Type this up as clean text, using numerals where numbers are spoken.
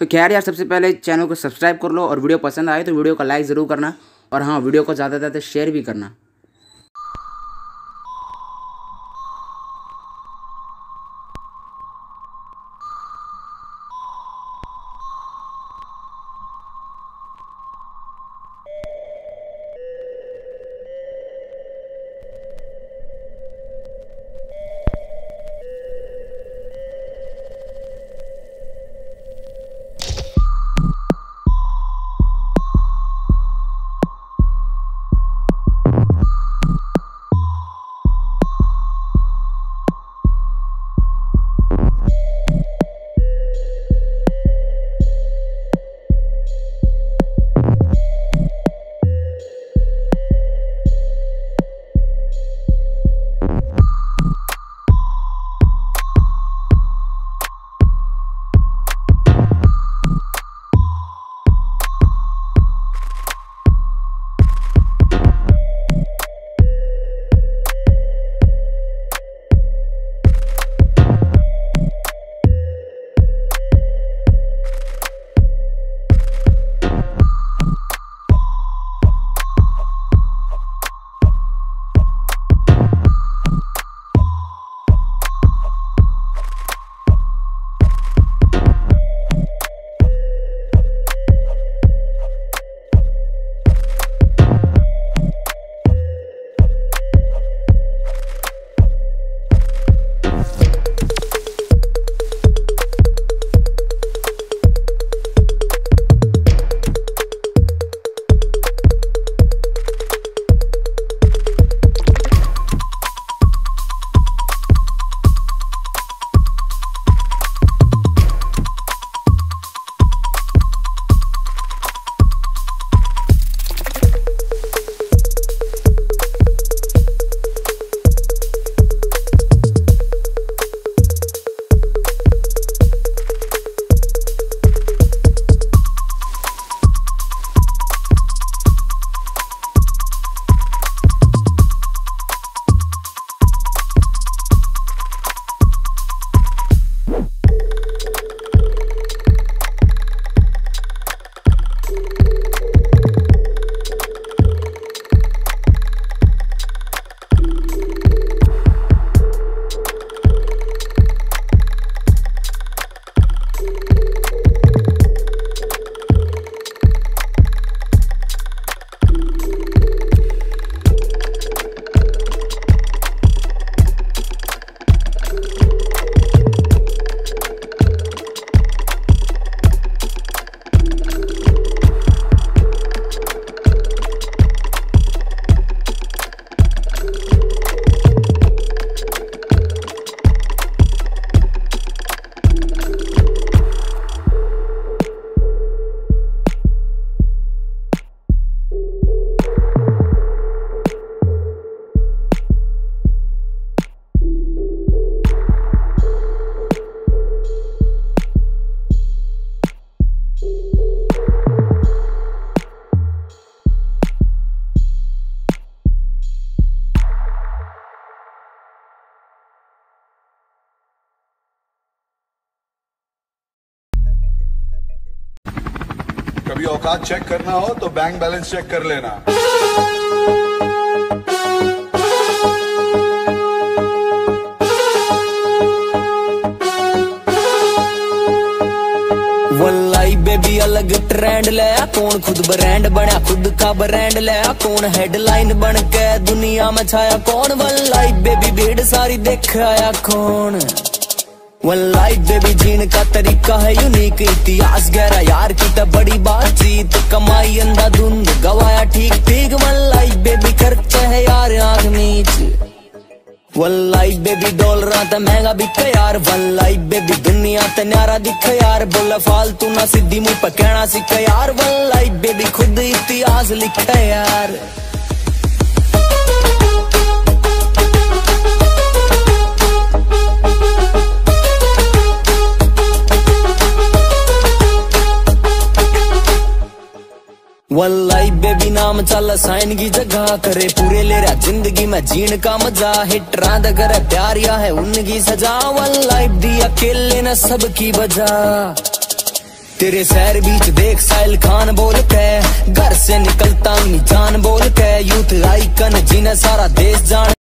तो खैर यार, सबसे पहले चैनल को सब्सक्राइब कर लो और वीडियो पसंद आए तो वीडियो को लाइक ज़रूर करना और हाँ, वीडियो को ज़्यादा से ज़्यादा शेयर भी करना। कभी औकात चेक करना हो तो बैंक बैलेंस चेक कर लेना। वल्लाई बेबी अलग ट्रेंड लाया, कौन खुद ब्रांड बना, खुद का ब्रांड लाया, कौन हेडलाइन बन के दुनिया में छाया, कौन वल्लाई बेबी भीड़ सारी देख आया कौन। वल्लाई बेबी जीन का तरीका है यूनिक, इतिहास गहरा यार की तो बड़ी बातचीत, कमाई अंधाधुंध गवाया ठीक ठीक, वल्लाई बेबी खर्चा है यार आंख नीच। वल्लाई बेबी डॉलर तो महंगा बिके यार, वल्लाई बेबी दुनिया ते न्यारा दिखे यार, बोला फालतू ना सीधी मुंह पे कहना सीखे यार, वल्लाई बेबी खुद इतिहास लिखे यार। वल्लाई बेबी नाम चल साइन की जगह, करे पूरे ले रहा जिंदगी में जीण का मजा, हिट रात करे प्यार या है उनकी सजा, वल्लाई दी अकेले न सबकी बजा। तेरे शहर बीच देख साहिल खान बोल के, घर से निकलता नहीं जान बोल के, यूथ आइकन जिन्हें सारा देश जान।